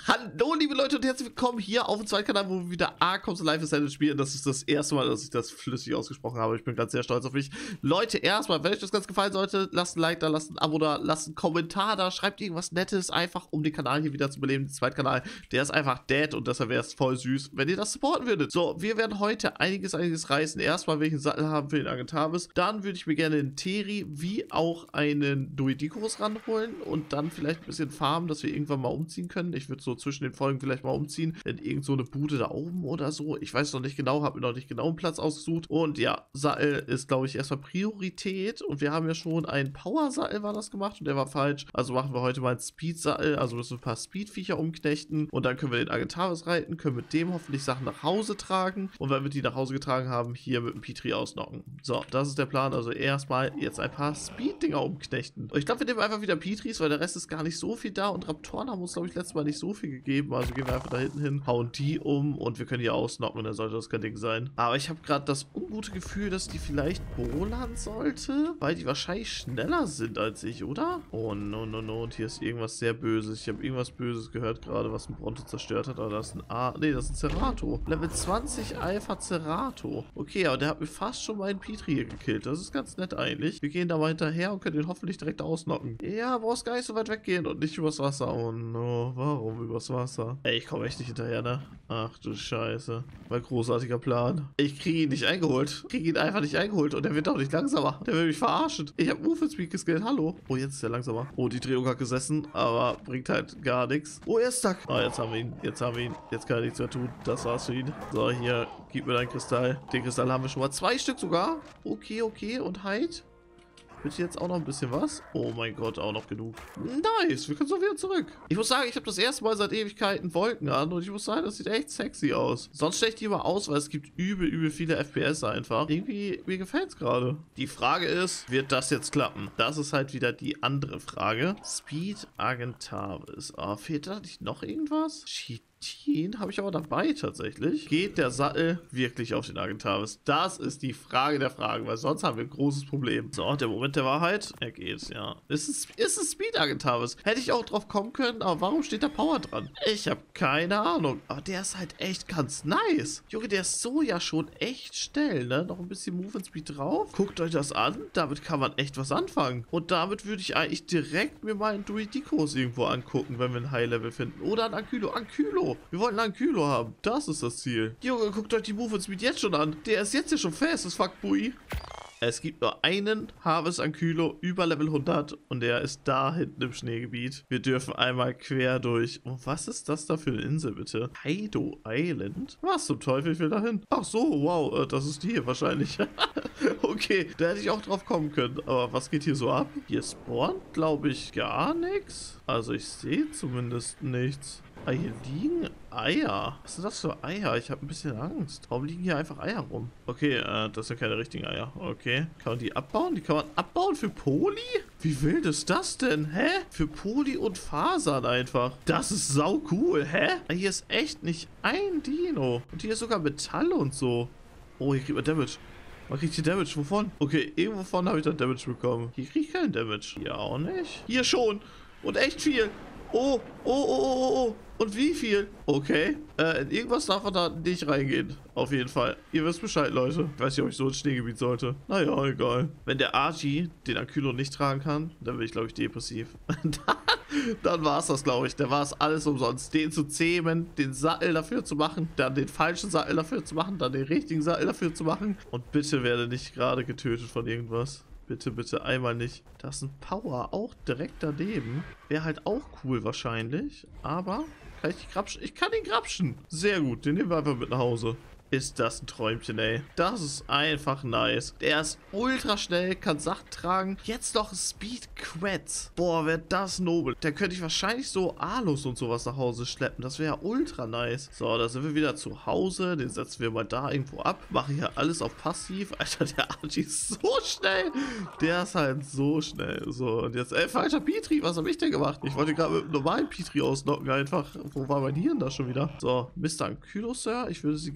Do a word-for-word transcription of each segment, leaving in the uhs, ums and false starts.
Hallo liebe Leute und herzlich willkommen hier auf dem zweiten Kanal, wo wir wieder Ark Life is Dead spielen. Das ist das erste Mal, dass ich das flüssig ausgesprochen habe. Ich bin ganz sehr stolz auf mich. Leute, erstmal, wenn euch das ganz gefallen sollte, lasst ein Like da, lasst ein Abo da, lasst einen Kommentar da, schreibt irgendwas Nettes, einfach um den Kanal hier wieder zu beleben. Der zweite Kanal, der ist einfach dead und deshalb wäre es voll süß, wenn ihr das supporten würdet. So, wir werden heute einiges, einiges reißen. Erstmal will ich einen Sattel haben für den Agentavis. Dann würde ich mir gerne einen Teri wie auch einen Druidikus ranholen und dann vielleicht ein bisschen farmen, dass wir irgendwann mal umziehen können. Ich würde so zwischen den Folgen vielleicht mal umziehen, in irgend so eine Bude da oben oder so. Ich weiß noch nicht genau, habe mir noch nicht genau einen Platz ausgesucht. Und ja, Sattel ist, glaube ich, erstmal Priorität. Und wir haben ja schon einen Power-Sattel, war das gemacht, und der war falsch. Also machen wir heute mal einen Speed-Sattel, also müssen wir ein paar Speed-Viecher umknechten. Und dann können wir den Agentavis reiten, können mit dem hoffentlich Sachen nach Hause tragen. Und wenn wir die nach Hause getragen haben, hier mit dem Petri ausnocken. So, das ist der Plan. Also erstmal jetzt ein paar Speed-Dinger umknechten. Und ich glaube, wir nehmen einfach wieder Petris, weil der Rest ist gar nicht so viel da. Und Raptoren haben uns, glaube ich, letztes Mal nicht so viel gegeben. Also gehen wir einfach da hinten hin, hauen die um und wir können hier ausnocken, dann sollte das kein Ding sein. Aber ich habe gerade das ungute Gefühl, dass die vielleicht bolan sollte, weil die wahrscheinlich schneller sind als ich, oder? Oh no, no, no. Und hier ist irgendwas sehr Böses. Ich habe irgendwas Böses gehört gerade, was ein Bronto zerstört hat. Aber das ist ein A. Nee, das ist ein Cerato. Level zwanzig Alpha Cerato. Okay, aber der hat mir fast schon meinen Petri hier gekillt. Das ist ganz nett eigentlich. Wir gehen da mal hinterher und können den hoffentlich direkt ausnocken. Ja, brauchst gar nicht so weit weggehen und nicht übers Wasser. Oh no, warum übers Wasser? Ey, ich komme echt nicht hinterher, ne? Ach du Scheiße. Mein großartiger Plan. Ich kriege ihn nicht eingeholt. Ich kriege ihn einfach nicht eingeholt und er wird auch nicht langsamer. Der will mich verarschen. Ich habe Movement Speed geskillt. Hallo. Oh, jetzt ist er langsamer. Oh, die Drehung hat gesessen, aber bringt halt gar nichts. Oh, er ist stuck. Oh, jetzt haben wir ihn. Jetzt haben wir ihn. Jetzt kann er nichts mehr tun. Das war's für ihn. So, hier, gib mir deinen Kristall. Den Kristall haben wir schon mal. Zwei Stück sogar. Okay, okay. Und halt. Bitte jetzt auch noch ein bisschen was? Oh mein Gott, auch noch genug. Nice, wir können so wieder zurück. Ich muss sagen, ich habe das erste Mal seit Ewigkeiten Wolken an und ich muss sagen, das sieht echt sexy aus. Sonst stelle ich die mal aus, weil es gibt übel, übel viele F P S einfach. Irgendwie, mir gefällt es gerade. Die Frage ist, wird das jetzt klappen? Das ist halt wieder die andere Frage. Speed Agentavis. Ah, fehlt da nicht noch irgendwas? Cheat. Habe ich aber dabei tatsächlich. Geht der Sattel wirklich auf den Agentavis? Das ist die Frage der Fragen, weil sonst haben wir ein großes Problem. So, der Moment der Wahrheit. Er geht, ja. Ist es, ist es Speed Agentavis? Hätte ich auch drauf kommen können, aber warum steht da Power dran? Ich habe keine Ahnung. Aber der ist halt echt ganz nice. Junge, der ist so ja schon echt schnell, ne? Noch ein bisschen Movement Speed drauf. Guckt euch das an. Damit kann man echt was anfangen. Und damit würde ich eigentlich direkt mir mal einen Druidikos irgendwo angucken, wenn wir ein High-Level finden. Oder ein Ankylo. Ankylo! Wir wollten einen Ankylo haben. Das ist das Ziel. Junge, guckt euch die Movement Speed jetzt schon an. Der ist jetzt ja schon fast, das Fuckbui. Es gibt nur einen Harvest Ankylo über Level hundert und der ist da hinten im Schneegebiet. Wir dürfen einmal quer durch. Und was ist das da für eine Insel, bitte? Kaido Island? Was zum Teufel will da hin? Ach so, wow, das ist die hier wahrscheinlich. Okay, da hätte ich auch drauf kommen können. Aber was geht hier so ab? Hier spawnt, glaube ich, gar nichts. Also ich sehe zumindest nichts. Ah, hier liegen Eier. Was sind das für Eier? Ich habe ein bisschen Angst. Warum liegen hier einfach Eier rum? Okay, äh, das sind keine richtigen Eier. Okay. Kann man die abbauen? Die kann man abbauen für Poli? Wie wild ist das denn? Hä? Für Poli und Fasern einfach. Das ist sau cool. Hä? Hier ist echt nicht ein Dino. Und hier ist sogar Metall und so. Oh, hier kriegt man Damage. Man kriegt hier Damage. Wovon? Okay, irgendwovon habe ich dann Damage bekommen. Hier kriege ich keinen Damage. Hier auch nicht. Hier schon. Und echt viel. Oh, oh, oh, oh, oh, oh. Und wie viel? Okay. Äh, in irgendwas darf man da nicht reingehen. Auf jeden Fall. Ihr wisst Bescheid, Leute. Ich weiß nicht, ob ich so ins Schneegebiet sollte. Naja, egal. Wenn der Archie den Ankylo nicht tragen kann, dann bin ich, glaube ich, depressiv. dann dann war es das, glaube ich. Da war es alles umsonst. Den zu zähmen, den Sattel dafür zu machen, dann den falschen Sattel dafür zu machen, dann den richtigen Sattel dafür zu machen. Und bitte werde nicht gerade getötet von irgendwas. Bitte, bitte, einmal nicht. Da ist ein Power auch direkt daneben. Wäre halt auch cool wahrscheinlich. Aber kann ich die grapschen? Ich kann ihn grapschen. Sehr gut, den nehmen wir einfach mit nach Hause. Ist das ein Träumchen, ey. Das ist einfach nice. Der ist ultra schnell, kann Sachen tragen. Jetzt noch Speed Quets. Boah, wäre das nobel. Da könnte ich wahrscheinlich so Alus und sowas nach Hause schleppen. Das wäre ultra nice. So, da sind wir wieder zu Hause. Den setzen wir mal da irgendwo ab. Machen hier alles auf passiv. Alter, der Archie ist so schnell. Der ist halt so schnell. So, und jetzt, ey, falscher Petri. Was habe ich denn gemacht? Ich wollte gerade mit einem normalen Petri ausnocken einfach. Wo war mein Hirn da schon wieder? So, Mister Ankylo, Sir. Ich würde Sie gerne mit meinem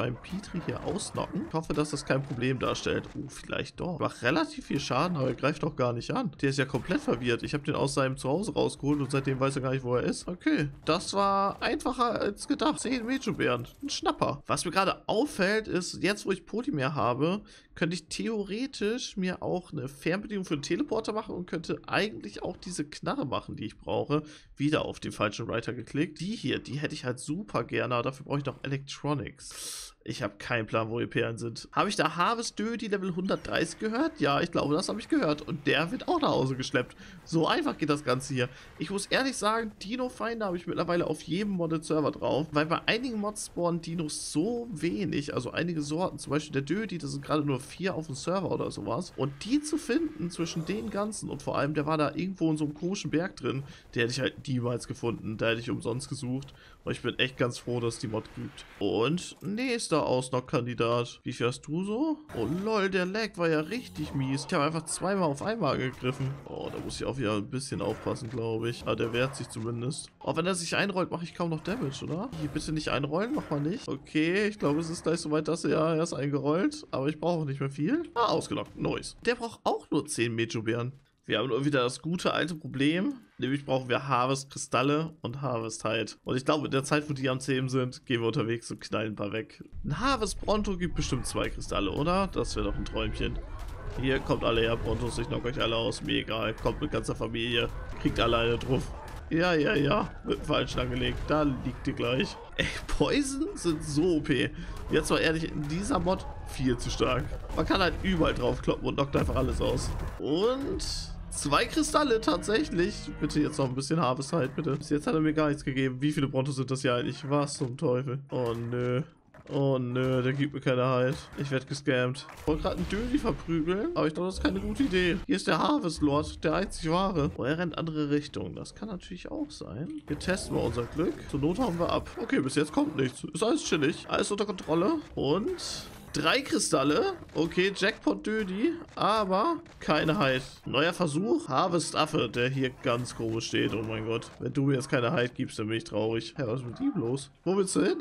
meinem Petri hier ausnocken. Ich hoffe, dass das kein Problem darstellt. Oh, vielleicht doch. Macht relativ viel Schaden, aber er greift doch gar nicht an. Der ist ja komplett verwirrt. Ich habe den aus seinem Zuhause rausgeholt und seitdem weiß er gar nicht, wo er ist. Okay, das war einfacher als gedacht. zehn Mejobeeren. Ein Schnapper. Was mir gerade auffällt, ist, jetzt wo ich Polymer habe, könnte ich theoretisch mir auch eine Fernbedienung für den Teleporter machen und könnte eigentlich auch diese Knarre machen, die ich brauche. Wieder auf den falschen Writer geklickt. Die hier, die hätte ich halt super gerne, aber dafür brauche ich noch Electronics. Ich habe keinen Plan, wo die Perlen sind. Habe ich da Harvest Dödi Level hundertdreißig gehört? Ja, ich glaube, das habe ich gehört. Und der wird auch nach Hause geschleppt. So einfach geht das Ganze hier. Ich muss ehrlich sagen, Dino-Feinde habe ich mittlerweile auf jedem Modded-Server drauf. Weil bei einigen Mods spawnen Dinos so wenig. Also einige Sorten, zum Beispiel der Dödi, das sind gerade nur vier auf dem Server oder sowas. Und die zu finden zwischen den ganzen, und vor allem, der war da irgendwo in so einem komischen Berg drin, der hätte ich halt niemals gefunden. Da hätte ich umsonst gesucht. Und ich bin echt ganz froh, dass es die Mod gibt. Und nächster Ausnock-Kandidat. Wie viel hast du so? Oh lol, der Lag war ja richtig mies. Ich habe einfach zweimal auf einmal gegriffen. Oh, da muss ich auch wieder ein bisschen aufpassen, glaube ich. Aber der wehrt sich zumindest. Auch wenn er sich einrollt, mache ich kaum noch Damage, oder? Hier, bitte nicht einrollen, mach mal nicht. Okay, ich glaube, es ist gleich soweit, dass er ja erst eingerollt. Aber ich brauche nicht mehr viel. Ah, ausgelockt. Nice. Der braucht auch nur zehn Mejobeeren. Wir haben nur wieder das gute alte Problem, nämlich brauchen wir Harvest-Kristalle und Harvest-Hide. Und ich glaube, in der Zeit, wo die am zehn sind, gehen wir unterwegs und knallen ein paar weg. Ein Harvest-Bronto gibt bestimmt zwei Kristalle, oder? Das wäre doch ein Träumchen. Hier, kommt alle her, Brontos, ich knock euch alle aus, mir egal. Kommt mit ganzer Familie, kriegt alle eine drauf. Ja, ja, ja, wird falsch angelegt, da liegt ihr gleich. Ey, Poison sind so O P. Jetzt mal ehrlich, in dieser Mod viel zu stark. Man kann halt überall drauf kloppen und knockt einfach alles aus. Und... zwei Kristalle tatsächlich. Bitte jetzt noch ein bisschen Harvest halt, bitte. Bis jetzt hat er mir gar nichts gegeben. Wie viele Brontos sind das hier eigentlich? Was zum Teufel? Oh nö. Oh nö, der gibt mir keine Halt. Ich werde gescammt. Ich wollte gerade einen Dödi verprügeln, aber ich glaube, das ist keine gute Idee. Hier ist der Harvest Lord, der einzig wahre. Oh, er rennt andere Richtungen. Das kann natürlich auch sein. Wir testen mal unser Glück. Zur Not hauen wir ab. Okay, bis jetzt kommt nichts. Ist alles chillig. Alles unter Kontrolle. Und... drei Kristalle. Okay, Jackpot Dödi. Aber keine Hide. Neuer Versuch. Harvest Affe, der hier ganz komisch steht. Oh mein Gott. Wenn du mir jetzt keine Hide gibst, dann bin ich traurig. Hä, was ist mit ihm los? Wo willst du hin?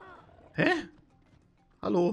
Hä? Hallo?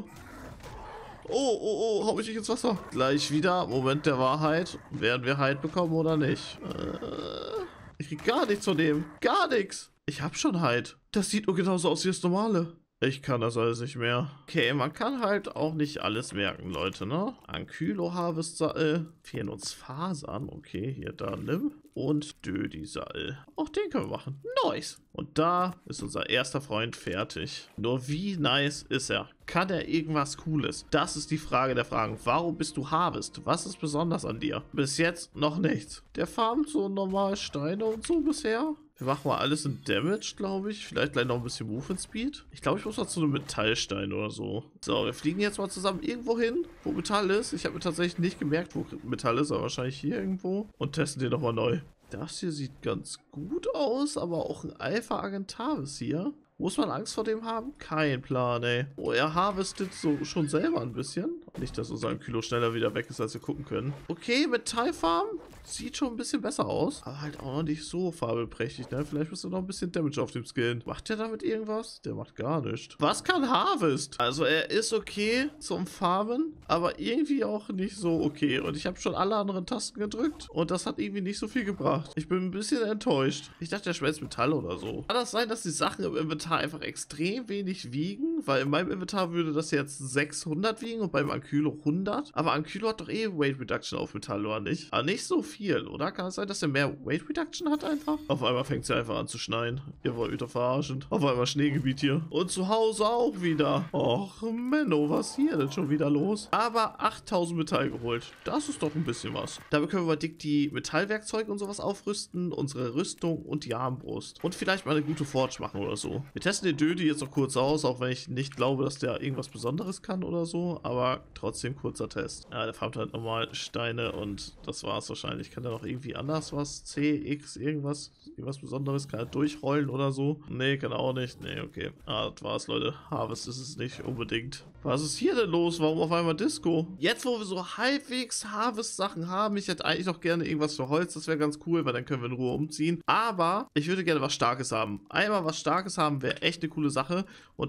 Oh, oh, oh, hau mich nicht ins Wasser. Gleich wieder. Moment der Wahrheit. Werden wir Hide bekommen oder nicht? Äh, ich krieg gar nichts von dem. Gar nichts. Ich hab schon Hide. Das sieht nur genauso aus wie das normale. Ich kann das alles nicht mehr. Okay, man kann halt auch nicht alles merken, Leute, ne? Ankylo Harvest Saal. Fehlen uns Fasern. Okay, hier, da nimm. Und Dödi Saal. Auch den können wir machen. Nice. Und da ist unser erster Freund fertig. Nur wie nice ist er? Kann er irgendwas Cooles? Das ist die Frage der Fragen. Warum bist du Harvest? Was ist besonders an dir? Bis jetzt noch nichts. Der farmt so normal Steine und so bisher. Wir machen mal alles in Damage, glaube ich. Vielleicht gleich noch ein bisschen Movement Speed. Ich glaube, ich muss noch zu einem Metallstein oder so. So, wir fliegen jetzt mal zusammen irgendwo hin, wo Metall ist. Ich habe mir tatsächlich nicht gemerkt, wo Metall ist, aber wahrscheinlich hier irgendwo. Und testen den nochmal neu. Das hier sieht ganz gut aus, aber auch ein Alpha Agentavis hier. Muss man Angst vor dem haben? Kein Plan, ey. Oh, er harvestet so schon selber ein bisschen. Nicht, dass unser Kilo schneller wieder weg ist, als wir gucken können. Okay, Metallfarm sieht schon ein bisschen besser aus. Aber halt auch noch nicht so fabelprächtig, ne? Vielleicht müssen wir noch ein bisschen Damage auf dem skillen. Macht der damit irgendwas? Der macht gar nichts. Was kann Harvest? Also er ist okay zum Farmen, aber irgendwie auch nicht so okay. Und ich habe schon alle anderen Tasten gedrückt und das hat irgendwie nicht so viel gebracht. Ich bin ein bisschen enttäuscht. Ich dachte, der schmelzt Metall oder so. Kann das sein, dass die Sachen im Inventar einfach extrem wenig wiegen? Weil in meinem Inventar würde das jetzt sechshundert wiegen und beim Ankylo hundert. Aber Ankylo hat doch eh Weight Reduction auf Metall, oder nicht? Aber nicht so viel, oder? Kann es sein, dass er mehr Weight Reduction hat einfach? Auf einmal fängt sie einfach an zu schneien. Ihr wollt wieder verarschen. Auf einmal Schneegebiet hier. Und zu Hause auch wieder. Och, Menno, was ist hier denn schon wieder los? Aber achttausend Metall geholt. Das ist doch ein bisschen was. Damit können wir mal dick die Metallwerkzeuge und sowas aufrüsten, unsere Rüstung und die Armbrust. Und vielleicht mal eine gute Forge machen oder so. Wir testen den Dödi jetzt noch kurz aus, auch wenn ich nicht glaube, dass der irgendwas Besonderes kann oder so. Aber trotzdem kurzer Test. Ja, der farmt halt normal Steine und das war's wahrscheinlich. Kann der noch irgendwie anders was? C, X, irgendwas? Irgendwas Besonderes? Kann er durchrollen oder so? Nee, kann er auch nicht. Nee, okay. Ah, das war's, Leute. Harvest ist es nicht unbedingt. Was ist hier denn los? Warum auf einmal Disco? Jetzt, wo wir so halbwegs Harvest-Sachen haben, ich hätte eigentlich noch gerne irgendwas für Holz. Das wäre ganz cool, weil dann können wir in Ruhe umziehen. Aber ich würde gerne was Starkes haben. Einmal was Starkes haben wäre echt eine coole Sache. Und deshalb gucken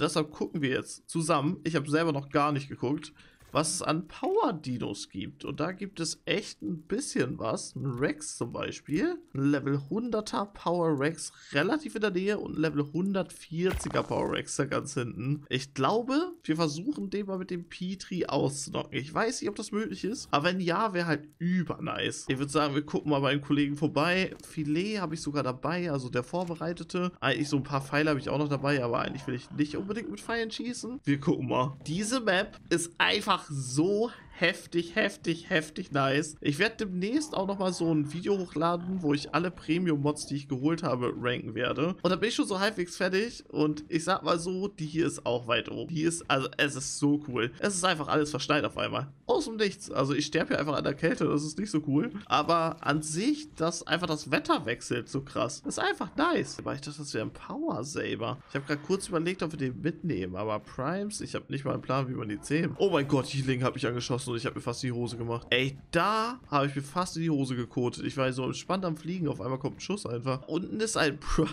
gucken wir jetzt zusammen. Ich habe selber noch gar nicht geguckt, was es an Power-Dinos gibt. Und da gibt es echt ein bisschen was. Ein Rex zum Beispiel. Ein Level hunderter Power Rex relativ in der Nähe und ein Level hundertvierziger Power Rex da ganz hinten. Ich glaube, wir versuchen den mal mit dem Petri auszunocken. Ich weiß nicht, ob das möglich ist, aber wenn ja, wäre halt übernice. Ich würde sagen, wir gucken mal bei einem Kollegen vorbei. Filet habe ich sogar dabei, also der Vorbereitete. Eigentlich so ein paar Pfeile habe ich auch noch dabei, aber eigentlich will ich nicht unbedingt mit Pfeilen schießen. Wir gucken mal. Diese Map ist einfach so heftig, heftig, heftig nice. Ich werde demnächst auch nochmal so ein Video hochladen, wo ich alle Premium-Mods, die ich geholt habe, ranken werde. Und da bin ich schon so halbwegs fertig. Und ich sag mal so, die hier ist auch weit oben. Die ist, also es ist so cool. Es ist einfach alles verschneit auf einmal. Aus dem Nichts. Also ich sterbe hier einfach an der Kälte, das ist nicht so cool. Aber an sich, dass einfach das Wetter wechselt, so krass. Das ist einfach nice. Aber ich dachte, das wäre ein Power Saber. Ich habe gerade kurz überlegt, ob wir den mitnehmen. Aber Primes, ich habe nicht mal einen Plan, wie man die zählen. Oh mein Gott, Healing habe ich angeschossen und ich habe mir fast die Hose gemacht. Ey, da habe ich mir fast in die Hose gekotet. Ich war so entspannt am Fliegen. Auf einmal kommt ein Schuss einfach. Unten ist ein Prime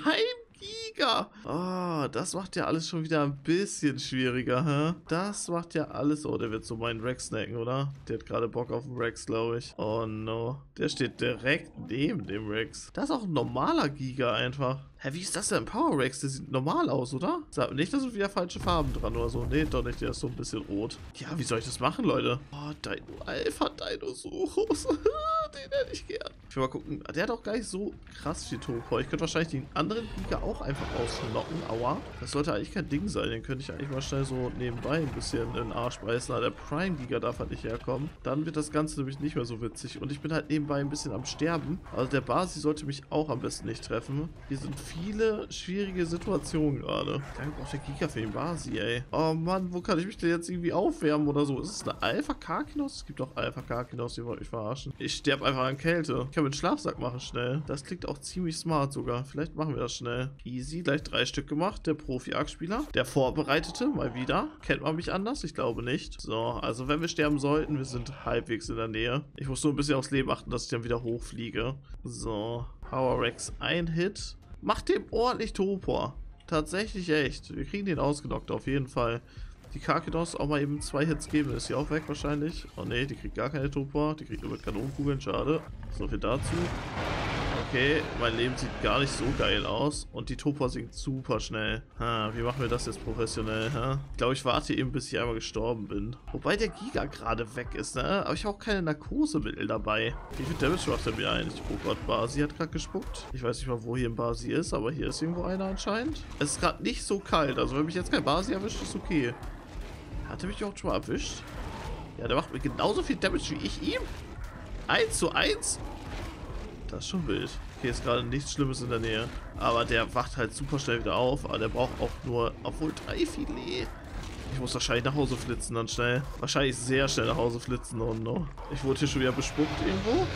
Giga. Ah, oh, das macht ja alles schon wieder ein bisschen schwieriger, hä? Das macht ja alles... Oh, der wird so meinen Rex snacken, oder? Der hat gerade Bock auf den Rex, glaube ich. Oh no. Der steht direkt neben dem Rex. Das ist auch ein normaler Giga einfach. Hä, wie ist das denn? Power Rex, der sieht normal aus, oder? Sag nicht, da sind wieder falsche Farben dran oder so. Nee, doch nicht, der ist so ein bisschen rot. Ja, wie soll ich das machen, Leute? Oh, Dino Alpha Dinosaurus. Den hätte ich gern. Ich will mal gucken. Der hat auch gar nicht so krass viel Topor. Ich könnte wahrscheinlich den anderen Giga auch einfach auslocken. Aua. Das sollte eigentlich kein Ding sein. Den könnte ich eigentlich mal schnell so nebenbei ein bisschen in den Arsch beißen. Aber der Prime Giga darf halt nicht herkommen. Dann wird das Ganze nämlich nicht mehr so witzig. Und ich bin halt nebenbei ein bisschen am Sterben. Also der Basi sollte mich auch am besten nicht treffen. Hier sind viele schwierige Situationen gerade. Danke auch der Giga für den Basi, ey. Oh Mann, wo kann ich mich denn jetzt irgendwie aufwärmen oder so? Ist es eine Alpha Karkinos? Es gibt auch Alpha Karkinos, die wollen mich verarschen. Ich sterbe einfach an Kälte. Ich kann mir einen Schlafsack machen schnell. Das klingt auch ziemlich smart sogar. Vielleicht machen wir das schnell. Easy, gleich drei Stück gemacht. Der Profi-Arc-Spieler. Der Vorbereitete, mal wieder. Kennt man mich anders? Ich glaube nicht. So, also wenn wir sterben sollten, wir sind halbwegs in der Nähe. Ich muss nur ein bisschen aufs Leben achten, dass ich dann wieder hochfliege. So, Power Rex, ein Hit. Macht dem ordentlich Topor. Tatsächlich echt. Wir kriegen den ausgenockt, auf jeden Fall. Die Karkinos auch mal eben zwei Hits geben. Ist sie auch weg wahrscheinlich. Oh ne, die kriegt gar keine Topor. Die kriegt nur mit Kanonenkugeln. Schade. So viel dazu. Okay, mein Leben sieht gar nicht so geil aus. Und die Topor sinkt super schnell. Ha, wie machen wir das jetzt professionell? Ha? Ich glaube, ich warte eben, bis ich einmal gestorben bin. Wobei der Giga gerade weg ist, ne? Aber ich habe auch keine Narkosemittel dabei. Wie viel Damage macht er mir eigentlich? Oh Gott, Basi hat gerade gespuckt. Ich weiß nicht mal, wo hier ein Basi ist, aber hier ist irgendwo einer anscheinend. Es ist gerade nicht so kalt. Also wenn mich jetzt kein Basi erwischt, ist okay. Hat er mich auch schon mal erwischt? Ja, der macht mir genauso viel Damage wie ich ihm. eins zu eins? Das ist schon wild. Okay, ist gerade nichts Schlimmes in der Nähe. Aber der wacht halt super schnell wieder auf. Aber der braucht auch nur, obwohl drei Filet. Ich muss wahrscheinlich nach Hause flitzen dann schnell. Wahrscheinlich sehr schnell nach Hause flitzen. Oh no. Ich wurde hier schon wieder bespuckt irgendwo.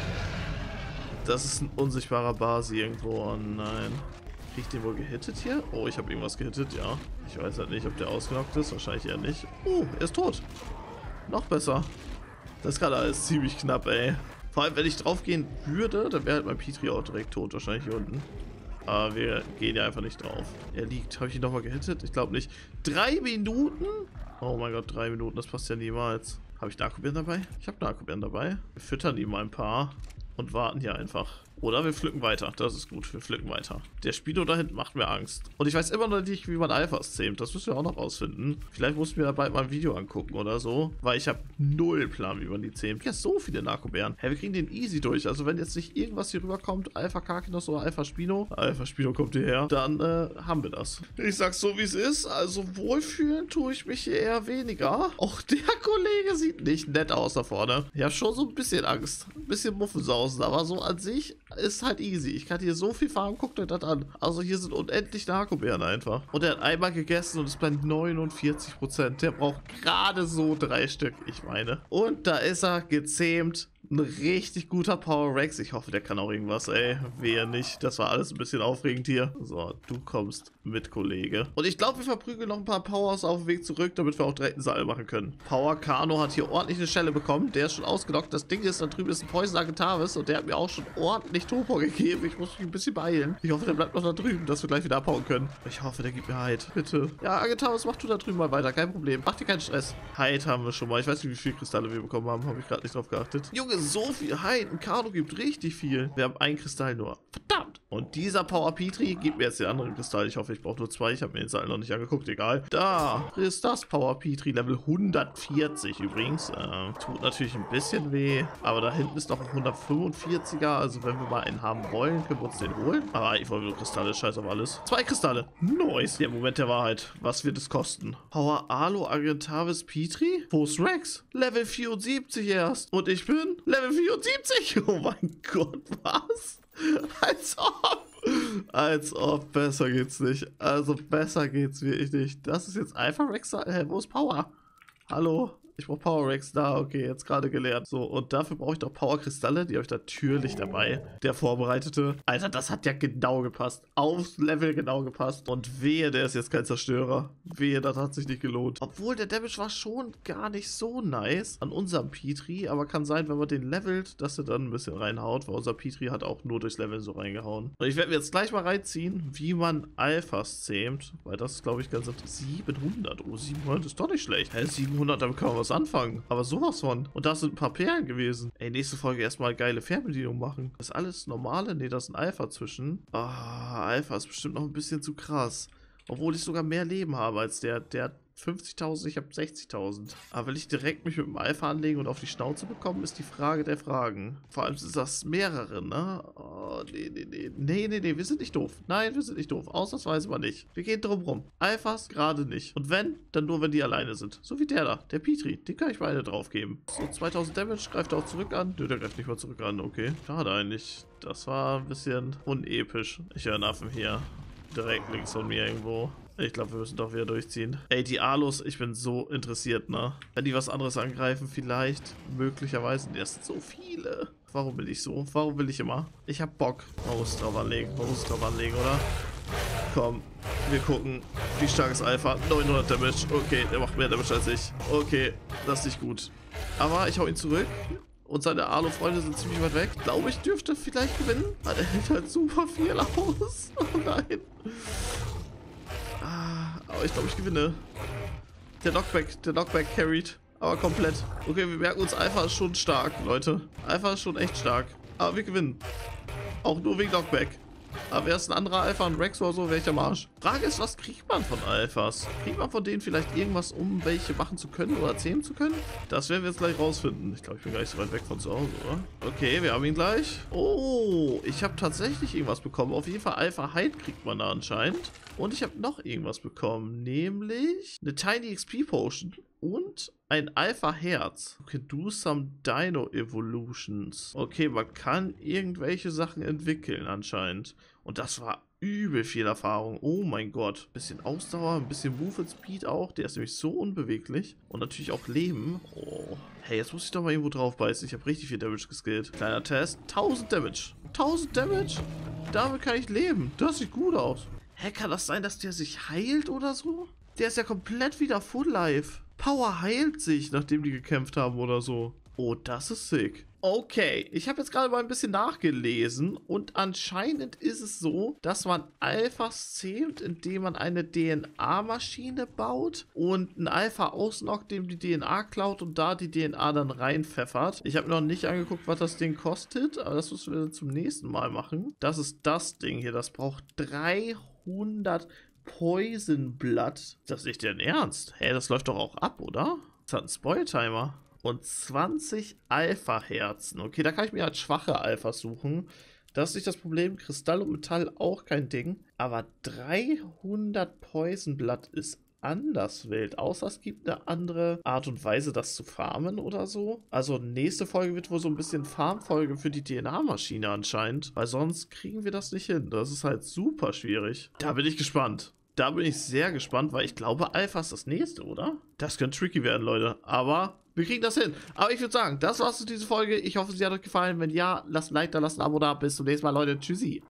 Das ist ein unsichtbarer Basi irgendwo. Oh nein. Krieg ich den wohl gehittet hier? Oh, ich habe irgendwas gehittet, ja. Ich weiß halt nicht, ob der ausgenockt ist. Wahrscheinlich eher nicht. Oh, er ist tot. Noch besser. Das ist gerade alles ziemlich knapp, ey. Vor allem, wenn ich drauf gehen würde, dann wäre halt mein Petri auch direkt tot. Wahrscheinlich hier unten. Aber wir gehen ja einfach nicht drauf. Er liegt. Habe ich ihn nochmal gehittet? Ich glaube nicht. Drei Minuten? Oh mein Gott, drei Minuten. Das passt ja niemals. Habe ich Narkobeeren dabei? Ich habe Narkobeeren dabei. Wir füttern ihm mal ein paar. Und warten hier einfach. Oder wir pflücken weiter. Das ist gut. Wir pflücken weiter. Der Spino da hinten macht mir Angst. Und ich weiß immer noch nicht, wie man Alphas zähmt. Das müssen wir auch noch rausfinden. Vielleicht muss ich mir da bald mal ein Video angucken oder so. Weil ich habe null Plan, wie man die zähmt. Ja, so viele Narkobeeren. Hey, wir kriegen den easy durch. Also wenn jetzt nicht irgendwas hier rüberkommt, Alpha Karkinos oder Alpha Spino. Alpha Spino kommt hierher. Dann äh, haben wir das. Ich sag's so, wie es ist. Also wohlfühlen tue ich mich hier eher weniger. Auch der Kollege sieht nicht nett aus da vorne. Ich habe schon so ein bisschen Angst. Ein bisschen Muffensausen. Aber so an sich ist halt easy. Ich kann hier so viel farmen, guckt euch das an. Also hier sind unendlich Narkobeeren einfach. Und er hat einmal gegessen und ist bei neunundvierzig Prozent. Der braucht gerade so drei Stück, ich meine. Und da ist er gezähmt. Ein richtig guter Power Rex. Ich hoffe, der kann auch irgendwas, ey. Wehe nicht. Das war alles ein bisschen aufregend hier. So, du kommst mit, Kollege. Und ich glaube, wir verprügeln noch ein paar Powers auf dem Weg zurück, damit wir auch direkt einen Seil machen können. Power Kano hat hier ordentlich eine Schelle bekommen. Der ist schon ausgelockt. Das Ding ist, da drüben ist ein Poison Agatavis und der hat mir auch schon ordentlich Topor gegeben. Ich muss mich ein bisschen beeilen. Ich hoffe, der bleibt noch da drüben, dass wir gleich wieder abhauen können. Ich hoffe, der gibt mir Hyde. Bitte. Ja, Agatavis, mach du da drüben mal weiter. Kein Problem. Mach dir keinen Stress. Hyde haben wir schon mal. Ich weiß nicht, wie viele Kristalle wir bekommen haben. Habe ich gerade nicht drauf geachtet. Junge, so viel Hyde. Ein Kano gibt richtig viel. Wir haben einen Kristall nur. Verdammt. Und dieser Power Petri gibt mir jetzt den anderen Kristall. Ich hoffe, ich brauche nur zwei. Ich habe mir den Seil noch nicht angeguckt. Egal. Da ist das Power Petri. Level hundertvierzig übrigens. Äh, tut natürlich ein bisschen weh. Aber da hinten ist noch ein hundertfünfundvierziger. Also wenn wir mal einen haben wollen, können wir uns den holen. Aber ich wollte nur Kristalle. Scheiß auf alles. Zwei Kristalle. Nice. Der Moment der Wahrheit. Was wird es kosten? Power Alo Agatavis Petri? Wo ist Rex? Level vierundsiebzig erst. Und ich bin Level vierundsiebzig. Oh mein Gott, was? Als ob. Als ob. Besser geht's nicht. Also besser geht's wirklich nicht. Das ist jetzt einfach Rex. Hä, wo ist Power? Hallo? Ich brauche Power Rex da, okay, jetzt gerade gelernt. So, und dafür brauche ich doch Power Kristalle, die habe ich natürlich dabei. Der vorbereitete. Alter, das hat ja genau gepasst. Aufs Level genau gepasst. Und wehe, der ist jetzt kein Zerstörer. Wehe, das hat sich nicht gelohnt. Obwohl, der Damage war schon gar nicht so nice an unserem Petri. Aber kann sein, wenn man den levelt, dass er dann ein bisschen reinhaut. Weil unser Petri hat auch nur durchs Leveln so reingehauen. Und ich werde mir jetzt gleich mal reinziehen, wie man Alphas zähmt. Weil das ist, glaube ich, ganz interessant. siebenhundert. Oh, siebenhundert ist doch nicht schlecht. Hä, siebenhundert, damit kann man was anfangen. Aber sowas von. Und da sind ein paar Perlen gewesen. Ey, nächste Folge erstmal geile Fernbedienung machen. Das ist alles normale? Ne, da ist ein Alpha zwischen. Ah, Alpha ist bestimmt noch ein bisschen zu krass. Obwohl ich sogar mehr Leben habe als der. Der hat fünfzigtausend, ich habe sechzigtausend. Aber will ich direkt mich mit dem Alpha anlegen und auf die Schnauze bekommen, ist die Frage der Fragen. Vor allem sind das mehrere, ne? Oh, nee, nee, nee. Nee, nee, nee, wir sind nicht doof. Nein, wir sind nicht doof. Ausnahmsweise mal nicht. Wir gehen drum rum. Alphas gerade nicht. Und wenn, dann nur, wenn die alleine sind. So wie der da, der Petri. Den kann ich beide drauf geben. So, zweitausend Damage. Greift er auch zurück an? Nö, der greift nicht mal zurück an. Okay. Schade eigentlich. Das war ein bisschen unepisch. Ich höre einen Affen hier. Direkt links von mir irgendwo. Ich glaube, wir müssen doch wieder durchziehen. Ey, die Alos, ich bin so interessiert, ne? Wenn die was anderes angreifen, vielleicht, möglicherweise. Das sind so viele. Warum will ich so? Warum will ich immer? Ich hab Bock. Man muss drauf anlegen. Man muss drauf anlegen, oder? Komm, wir gucken. Wie stark ist Alpha? neunhundert Damage. Okay, der macht mehr Damage als ich. Okay, das ist nicht gut. Aber ich hau ihn zurück. Und seine Alu-Freunde sind ziemlich weit weg. Glaube ich, dürfte vielleicht gewinnen. Aber der hält halt super viel aus. Oh nein. Ah, aber ich glaube, ich gewinne. Der Knockback, der Knockback carried. Aber komplett. Okay, wir merken uns, Alpha ist schon stark, Leute. Alpha ist schon echt stark. Aber wir gewinnen. Auch nur wegen Knockback. Aber wäre es ein anderer Alpha, ein Rex oder so, wäre ich am Arsch. Frage ist, was kriegt man von Alphas? Kriegt man von denen vielleicht irgendwas, um welche machen zu können oder zähmen zu können? Das werden wir jetzt gleich rausfinden. Ich glaube, ich bin gar nicht so weit weg von zu Hause, oder? Okay, wir haben ihn gleich. Oh, ich habe tatsächlich irgendwas bekommen. Auf jeden Fall Alpha Hyde kriegt man da anscheinend. Und ich habe noch irgendwas bekommen, nämlich eine Tiny X P Potion. Und ein Alpha-Herz. Okay, do some Dino-Evolutions. Okay, man kann irgendwelche Sachen entwickeln anscheinend. Und das war übel viel Erfahrung. Oh mein Gott. Bisschen Ausdauer, ein bisschen Movement Speed auch. Der ist nämlich so unbeweglich. Und natürlich auch Leben. Oh. Hey, jetzt muss ich doch mal irgendwo drauf beißen. Ich habe richtig viel Damage geskillt. Kleiner Test. tausend Damage. tausend Damage? Damit kann ich leben. Das sieht gut aus. Hä, kann das sein, dass der sich heilt oder so? Der ist ja komplett wieder Full Life. Power heilt sich, nachdem die gekämpft haben oder so. Oh, das ist sick. Okay, ich habe jetzt gerade mal ein bisschen nachgelesen und anscheinend ist es so, dass man Alphas zähmt, indem man eine D N A-Maschine baut und ein Alpha ausnockt, dem die D N A klaut und da die D N A dann reinpfeffert. Ich habe noch nicht angeguckt, was das Ding kostet, aber das müssen wir dann zum nächsten Mal machen. Das ist das Ding hier, das braucht dreihundert Poison Blood. Das ist nicht dein Ernst? Hä, das läuft doch auch ab, oder? Das hat einen Spoil-Timer. Und zwanzig Alpha-Herzen. Okay, da kann ich mir halt schwache Alphas suchen. Das ist nicht das Problem. Kristall und Metall auch kein Ding. Aber dreihundert Poison Blood ist anders wild. Außer es gibt eine andere Art und Weise, das zu farmen oder so. Also nächste Folge wird wohl so ein bisschen Farmfolge für die D N A-Maschine anscheinend. Weil sonst kriegen wir das nicht hin. Das ist halt super schwierig. Da bin ich gespannt. Da bin ich sehr gespannt, weil ich glaube, Alpha ist das nächste, oder? Das könnte tricky werden, Leute. Aber Wir kriegen das hin. Aber ich würde sagen, das war's für diese Folge. Ich hoffe, sie hat euch gefallen. Wenn ja, lasst ein Like da, lasst ein Abo da. Bis zum nächsten Mal, Leute. Tschüssi.